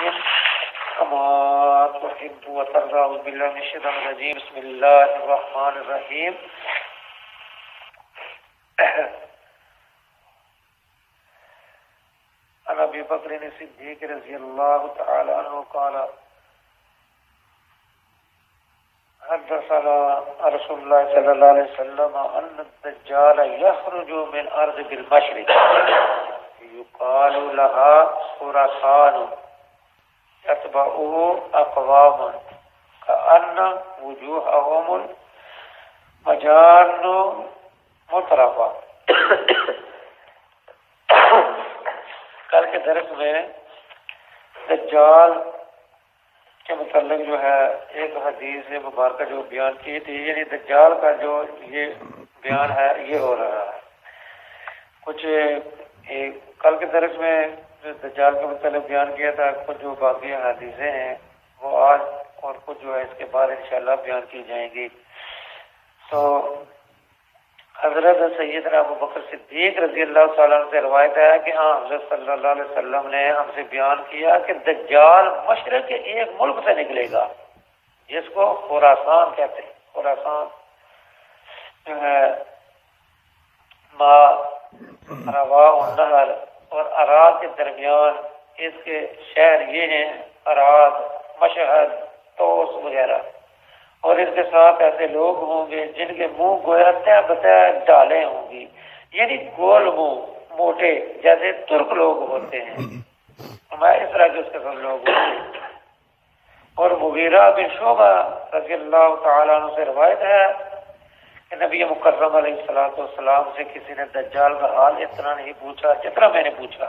كما تحب وترضى. أعوذ بالله من الشيطان الرجيم. بسم الله الرحمن الرحيم. عن أبي بكر الصديق رضي الله تعالى عنه قال حدثنا رسول الله صلى الله عليه وسلم أن الدجال يخرج من أرض بالمشرق يقال لها خراسان يتبعه أقوام كأن وجوههم مجان مطرفة. کل کے درس میں دجال کے متعلق جو ہے ایک حدیث مبارکہ جو بیان کی تھی، یعنی دجال کا جو یہ بیان ہے یہ ہو رہا ہے. کچھ کل کے درس میں جو دجال کے متعلق بیان کیا تھا، کچھ جو باقی حدیثیں ہیں وہ آج اور کچھ جو ہے اس کے بعد انشاءاللہ بیان کی جائیں گی. تو حضرت سیدنا ابو بکر صدیق رضی اللہ تعالیٰ عنہ سے روایت ہے کہ ہاں حضرت صلی اللہ علیہ وسلم نے ہم سے بیان کیا کہ دجال مشرق کے ایک ملک سے نکلے گا جس کو خراسان کہتے ہیں. خراسان جو ہے ما روا النہر اور عراق کے درمیان اس کے شہر یہ ہیں، عراق، مشہد، طوس وغیرہ. اور اس کے ساتھ ایسے لوگ ہوں گے جن کے منہ گویا تہ بتہ ڈالیں ہوں گی، یعنی گول منہ، موٹے، جیسے ترک لوگ ہوتے ہیں، ہمارے اس طرح کے اس قسم لوگ ہوں گے. اور مغیرہ بن شعبہ رضی اللہ تعالیٰ عنہ سے روایت ہے کہ نبی مکرم علیہ الصلوۃ والسلام سے کسی نے دجال کا حال اتنا نہیں پوچھا جتنا میں نے پوچھا.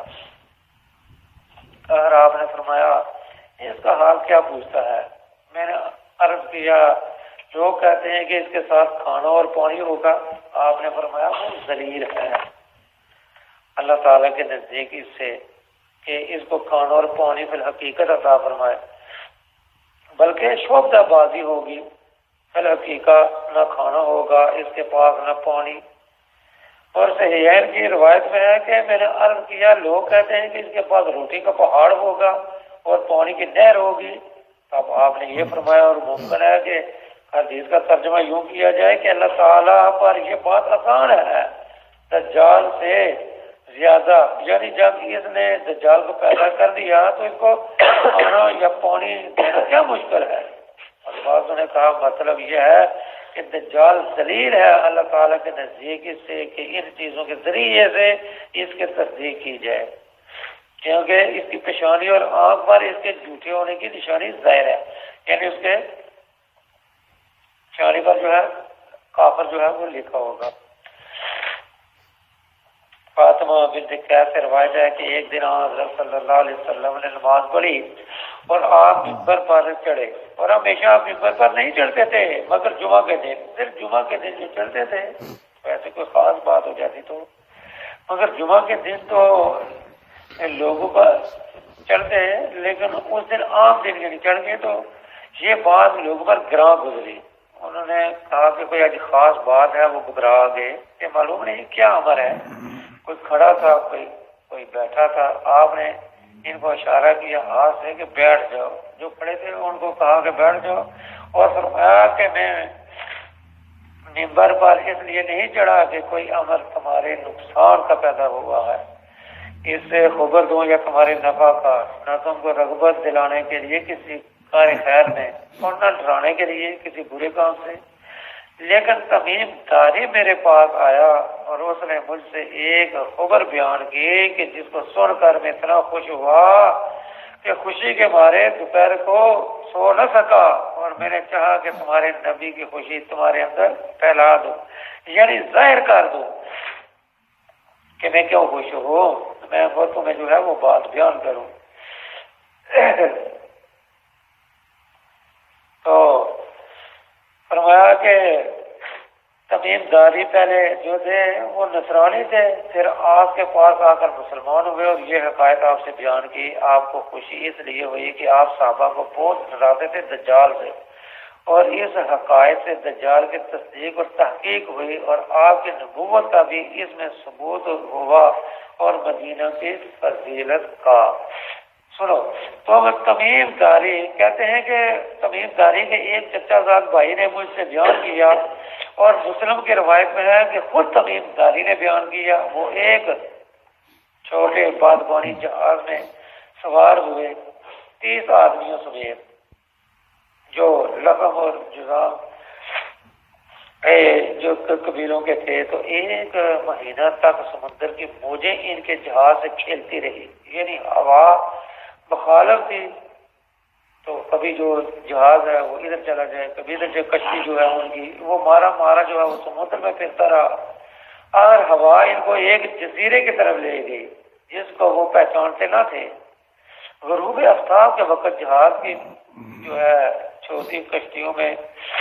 اور آپ نے فرمایا اس کا حال کیا پوچھتا ہے؟ میں نے عرض کیا لوگ کہتے ہیں کہ اس کے ساتھ کھانا اور پانی ہوگا. آپ نے فرمایا وہ ذلیل ہے اللہ تعالیٰ کے نزدیک اس سے کہ اس کو کھانا اور پانی فی الحقیقت عطا فرمائے، بلکہ شعبدہ بازی ہوگی. فی الحقیقت نہ کھانا ہوگا اس کے پاس نہ پانی. اور صحیحین کی روایت میں ہے کہ میں نے عرض کیا لوگ کہتے ہیں کہ اس کے پاس روٹی کا پہاڑ ہوگا اور پانی کی نہر ہوگی. اب آپ نے یہ فرمایا اور ممکن ہے کہ حدیث کا ترجمہ یوں کیا جائے کہ اللہ تعالیٰ پر یہ بات آسان ہے دجال سے زیادہ، یعنی جب اس نے دجال کو پیدا کر دیا تو اس کو کھانا یا پانی دینا کیا مشکل ہے. اور بعضوں نے کہا مطلب یہ ہے کہ دجال ذلیل ہے اللہ تعالیٰ کے نزدیک اس سے کہ ان چیزوں کے ذریعے سے اس کے تصدیق کی جائے، کیونکہ اس کی پیشانی اور آنکھ پر اس کے جھوٹے ہونے کی نشانی ظاہر ہے، یعنی اس کے پیشانی پر جو ہے کافر جو ہے وہ لکھا ہوگا. فاطمہ بنت قیس سے روایت ہے کہ ایک دن حضرت صلی اللہ علیہ وسلم نے نماز پڑھی اور آپ ممبر پر چڑھے، اور ہمیشہ آپ ممبر پر نہیں چڑھتے تھے مگر جمعہ کے دن، صرف جمعہ کے دن جو چڑھتے تھے ویسے کوئی خاص بات ہو جاتی تو، مگر جمعہ کے دن تو لوگوں پر چڑھتے ہیں، لیکن اس دن عام دن کے نہیں چڑھ گئے تو یہ بات لوگوں پر گراں گزری. انہوں نے کہا کہ کوئی آج خاص بات ہے، وہ گھبرا گئے کہ معلوم نہیں کیا امر ہے. کوئی کھڑا تھا کوئی بیٹھا تھا. آپ نے ان کو اشارہ کیا ہاتھ سے کہ بیٹھ جاؤ. جو کھڑے تھے ان کو کہا کہ بیٹھ جاؤ، اور فرمایا کہ میں ممبر پر اس لیے نہیں چڑھا کہ کوئی امر تمہارے نقصان کا پیدا ہوا ہے، اس سے خبر دوں یا تمہارے نفع کا، نہ تم کو رغبت دلانے کے لیے کسی کار خیر میں اور نہ ڈرانے کے لیے کسی برے کام سے. لیکن تمیم داری میرے پاس آیا اور اس نے مجھ سے ایک خبر بیان کی کہ جس کو سن کر میں اتنا خوش ہوا کہ خوشی کے مارے دوپہر کو سو نہ سکا، اور میں نے چاہا کہ تمہارے نبی کی خوشی تمہارے اندر پھیلا دوں، یعنی ظاہر کر دوں کہ میں کیوں خوش ہوں. میں وہ تمہیں جو ہے وہ بات بیان کروں. تو فرمایا کہ تمیم داری پہلے جو تھے وہ نصرانی تھے، پھر آپ کے پاس آ کر مسلمان ہوئے اور یہ حقائق آپ سے بیان کی. آپ کو خوشی اس لیے ہوئی کہ آپ صحابہ کو بہت ڈراتے تھے دجال سے، اور اس حقائق سے دجال کی تصدیق اور تحقیق ہوئی اور آپ کی نبوت کا بھی اس میں ثبوت ہوا اور مدینہ کی فضیلت کا سنو، تو تمیم داری کہتے ہیں کہ تمیم داری کے ایک چچا زاد بھائی نے مجھ سے بیان کیا، اور مسلم کی روایت میں ہے کہ خود تمیم داری نے بیان کیا۔ وہ ایک چھوٹے بادبانی جہاز میں سوار ہوئے 30 آدمیوں سمیت، جو لخم اور جذام جو قبیلوں کے تھے، تو 1 مہینہ تک سمندر کی موجیں ان کے جہاز سے کھیلتی رہی، یعنی ہوا مخالف تھی، تو کبھی جو جہاز ہے وہ ادھر چلا جائے، کبھی ادھر جو کشتی جو ہے ان کی وہ مارا جو ہے وہ سمندر میں پھرتا رہا، اور ہوا ان کو ایک جزیرے کی طرف لے گئی جس کو وہ پہچانتے نہ تھے۔ غروب آفتاب کے وقت جہاز کی جو ہے چھوٹی کشتیوں میں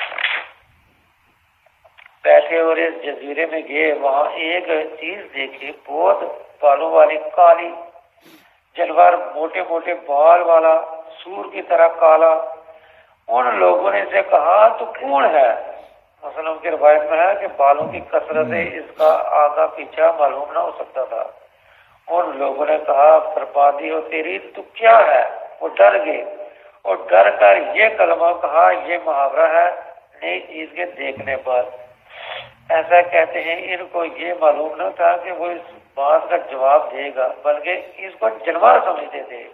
بیٹھے اور اس جزیرے میں گئے، وہاں ایک چیز دیکھی، بہت بالوں والی کالی جانور، موٹے موٹے بال والا، سور کی طرح کالا۔ ان لوگوں نے اسے کہا تو کون ہے؟ مسلم کی روایت میں ہے کہ بالوں کی کثرت سے اس کا آگا پیچھا معلوم نہ ہو سکتا تھا۔ ان لوگوں نے کہا بربادی ہو تیری، تو کیا ہے؟ وہ ڈر گئے اور ڈر کر یہ کلمہ کہا، یہ محاورہ ہے نئی چیز کے دیکھنے پر۔ ایسا کہتے ہیں ان کو یہ معلوم نہ تھا کہ وہ اس بات کا جواب دے گا، بلکہ اس کو جانور سمجھتے تھے۔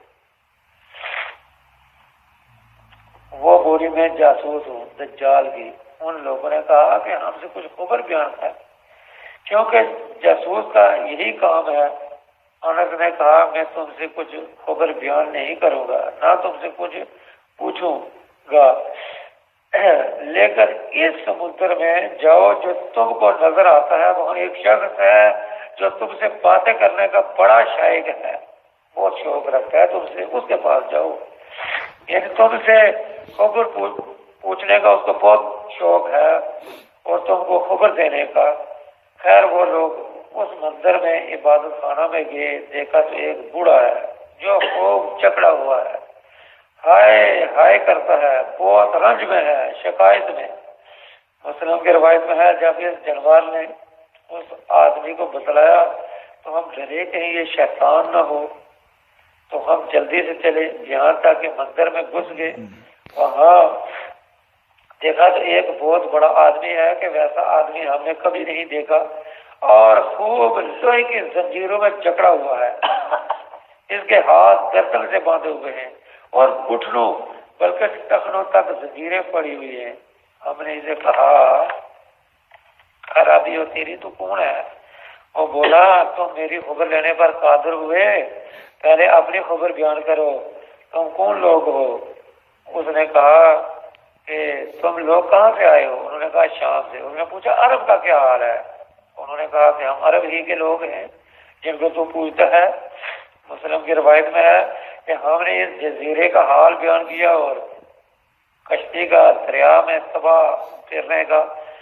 وہ بولی میں جاسوس ہوں دجال کی۔ ان لوگوں نے کہا کہ ہم سے کچھ خبر بیان ہے، کیونکہ جاسوس کا یہی کام ہے۔ انس نے کہا میں تم سے کچھ خبر بیان نہیں کروں گا، نہ تم سے کچھ پوچھوں گا، لیکن اس سمندر میں جاؤ جو تم کو نظر آتا ہے، وہاں ایک شخص ہے جو تم سے باتیں کرنے کا بڑا شائق ہے، بہت شوق رکھتا ہے تم سے، اس کے پاس جاؤ، یعنی تم سے خبر پوچھنے کا اس کو بہت شوق ہے اور تم کو خبر دینے کا۔ خیر وہ لوگ اس منظر میں عبادت خانہ میں گئے، دیکھا تو ایک بوڑھا ہے جو خوب جکڑا ہوا ہے، ہائے ہائے کرتا ہے، بہت رنج میں ہے، شکایت میں۔ مسلم کی روایت میں ہے جب اس جانور نے اس آدمی کو بتلایا تو ہم ڈرے کہیں یہ شیطان نہ ہو، تو ہم جلدی سے چلے، یہاں تک کہ مندر میں گھس گئے۔ وہاں دیکھا تو ایک بہت بڑا آدمی ہے کہ ویسا آدمی ہم نے کبھی نہیں دیکھا، اور خوب لوہے کی زنجیروں میں جکڑا ہوا ہے، اس کے ہاتھ گردن سے باندھے ہوئے ہیں اور گھٹنوں بلکہ ٹخنوں تک زنجیریں پڑی ہوئی ہیں۔ ہم نے اسے کہا خرابی ہو تیری، تو کون ہے؟ وہ بولا تم میری خبر لینے پر قادر ہوئے، پہلے اپنی خبر بیان کرو، تم کون لوگ ہو؟ اس نے کہا کہ تم لوگ کہاں سے آئے ہو؟ انہوں نے کہا شام سے۔ انہوں نے پوچھا عرب کا کیا حال ہے؟ انہوں نے کہا کہ ہم عرب ہی کے لوگ ہیں جن کو تو پوچھتا ہے۔ مسلم کی روایت میں ہے کہ ہم نے اس جزیرے کا حال بیان کیا اور کشتی کا دریا میں تباہ پھرنے کا،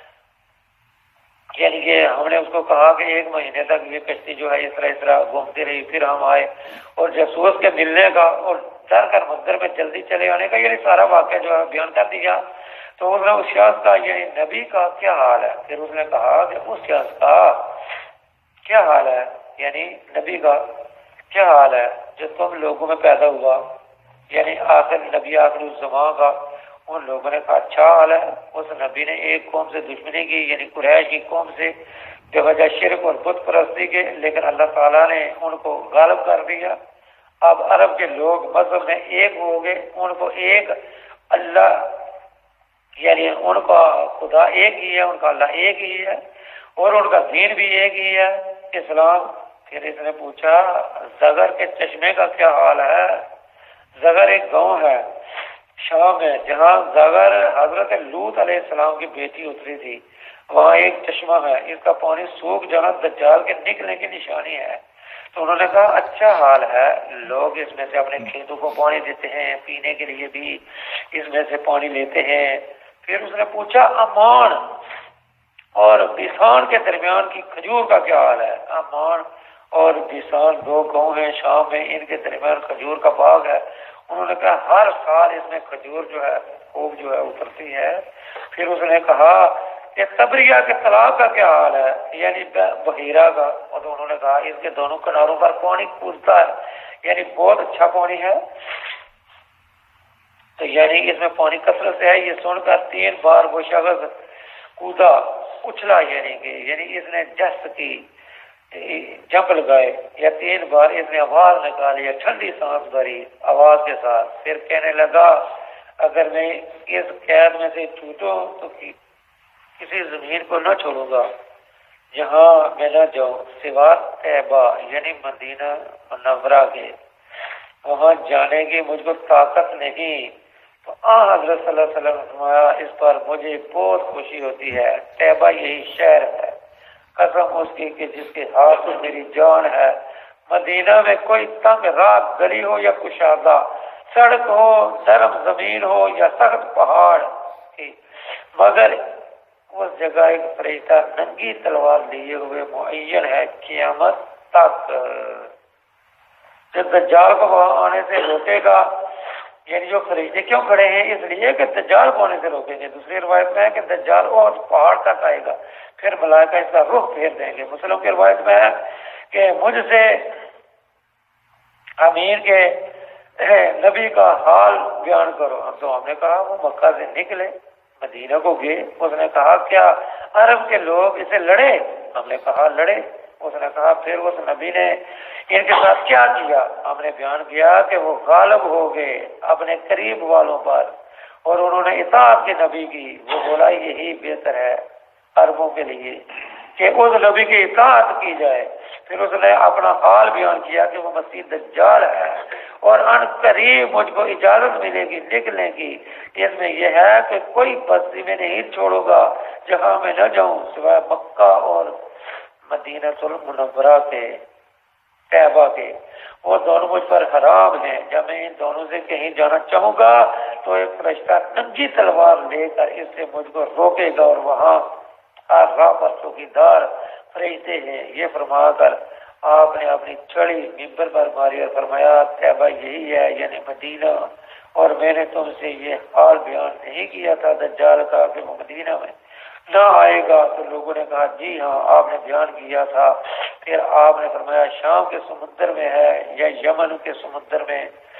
یعنی کہ ہم نے اس کو کہا کہ 1 مہینے تک یہ کشتی جو ہے اس طرح گھومتی رہی، پھر ہم آئے اور جاسوس کے ملنے کا اور ڈر کر مندر میں جلدی چلے آنے کا، یعنی سارا واقعہ جو ہے بیان کر دیا۔ تو اس نے اس شخص کا یعنی نبی کا کیا حال ہے؟ پھر اس نے کہا کہ اس شخص کا کیا حال ہے، یعنی نبی کا کیا حال ہے جو تم لوگوں میں پیدا ہوا، یعنی آخر نبی آخر الزمان کا۔ ان لوگوں نے کہا اچھا حال ہے۔ اس نبی نے ایک قوم سے دشمنی کی، یعنی قریش کی قوم سے، بے وجہ شرک اور بت پرستی کے، لیکن اللہ تعالیٰ نے ان کو غالب کر دیا۔ اب عرب کے لوگ مذہب میں ایک ہو گئے، ان کو ایک اللہ، یعنی ان کا خدا ایک ہی ہے، ان کا اللہ ایک ہی ہے، اور ان کا دین بھی ایک ہی ہے، اسلام۔ پھر اس نے پوچھا زگر کے چشمے کا کیا حال ہے؟ زگر ایک گاؤں ہے شام میں جہاں زگر حضرت لوط علیہ السلام کی بیٹی اتری تھی، وہاں ایک چشمہ ہے، اس کا پانی سوکھ جانا دجال کے نکلنے کی نشانی ہے۔ تو انہوں نے کہا اچھا حال ہے، لوگ اس میں سے اپنے کھیتوں کو پانی دیتے ہیں، پینے کے لیے بھی اس میں سے پانی لیتے ہیں۔ پھر اس نے پوچھا امان اور بیسان کے درمیان کی کھجور کا کیا حال ہے؟ امان اور بیسان 2 گاؤں ہیں شام میں، ان کے درمیان کھجور کا باغ ہے۔ انہوں نے کہا ہر سال اس میں کھجور جو ہے خوب جو ہے اترتی ہے۔ پھر اس نے کہا کہ تبریہ کے تالاب کا کیا حال ہے، یعنی بحیرہ کا۔ اور انہوں نے کہا اس کے دونوں کناروں پر پانی کودتا ہے، یعنی بہت اچھا پانی ہے، تو یعنی اس میں پانی کثرت سے ہے۔ یہ سن کر 3 بار وہ شخص کودا، اچھلا، یعنی اس نے جست کی، جمپ لگائے، یا 3 بار اس نے آواز نکالی یا ٹھنڈی سانس بھری آواز کے ساتھ، پھر کہنے لگا اگر میں اس قید میں سے چھوٹوں تو کسی زمین کو نہ چھوڑوں گا جہاں میں نہ جاؤں سوا طیبہ یعنی مدینہ منورہ کے، وہاں جانے کی مجھ کو طاقت نہیں۔ تو حضرت صلی اللہ علیہ وسلم نے فرمایا اس پر مجھے بہت خوشی ہوتی ہے، طیبہ یہی شہر ہے، قسم اس کی کہ جس کے ہاتھ میں میری جان ہے، مدینہ میں کوئی تنگ راہ گلی ہو یا کشادہ سڑک ہو، نرم زمین ہو یا سخت پہاڑ کی، مگر اس جگہ ایک فرشتہ ننگی تلوار لیے ہوئے معین ہے قیامت تک، جو دجال کو وہاں آنے سے روکے گا۔ یعنی جو فرشتے کیوں کھڑے ہیں؟ اس لیے کہ دجال کو آنے سے روکیں گے۔ دوسری روایت میں ہے کہ دجال اور پہاڑ تک آئے گا، پھر ملائکہ اس کا رخ پھیر دیں گے۔ مسلم کی روایت میں ہے کہ مجھ سے امیر کے نبی کا حال بیان کرو۔ ہم نے کہا وہ مکہ سے نکلے مدینہ کو گئے، اس نے کہا کیا عرب کے لوگ اسے لڑے؟ ہم نے کہا لڑے۔ اس نے کہا پھر اس نبی نے ان کے ساتھ کیا کیا؟ ہم نے بیان کیا کہ وہ غالب ہو گئے اپنے قریب والوں پر اور انہوں نے اطاعت کے نبی کی۔ وہ بولا یہی بہتر ہے عربوں کے لیے کہ اس نبی کی اطاعت کی جائے۔ پھر اس نے اپنا حال بیان کیا کہ وہ مسیح دجال ہے اور ان قریب مجھ کو اجازت ملے گی نکلنے کی، اس میں یہ ہے کہ کوئی بستی میں نہیں چھوڑوں گا جہاں میں نہ جاؤں سوائے مکہ اور مدینہ المنورہ کے، طیبہ کے، وہ دونوں مجھ پر حرام ہیں۔ جب میں ان دونوں سے کہیں جانا چاہوں گا تو ایک فرشتہ ننگی تلوار لے کر اس سے مجھ کو روکے گا اور وہاں ہر راہ پر چوکیدار فرشتے ہیں۔ یہ فرما کر آپ نے اپنی چھڑی ممبر پر ماری اور فرمایا طیبہ یہی ہے یعنی مدینہ، اور میں نے تم سے یہ حال بیان نہیں کیا تھا دجال کا کہ وہ مدینہ میں نہ آئے گا؟ تو لوگوں نے کہا جی ہاں آپ نے بیان کیا تھا۔ پھر آپ نے فرمایا شام کے سمندر میں ہے یا یمن کے سمندر میں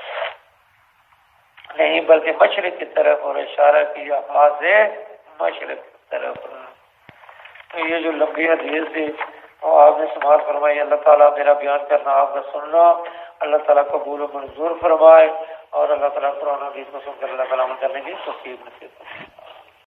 نہیں بلکہ مشرق کی طرف، اور اشارہ کیا ہاتھ سے مشرق کی طرف۔ تو یہ جو لمبی حدیث تھی اور آپ نے سماعت فرمائی، اللہ تعالیٰ میرا بیان کرنا آپ کا سننا اللہ تعالیٰ قبول و منظور فرمائے، اور اللہ تعالیٰ قرآن حدیث کو سن کر اللہ تعالیٰ عمل کرنے کی توفیق نصیب فرمائے۔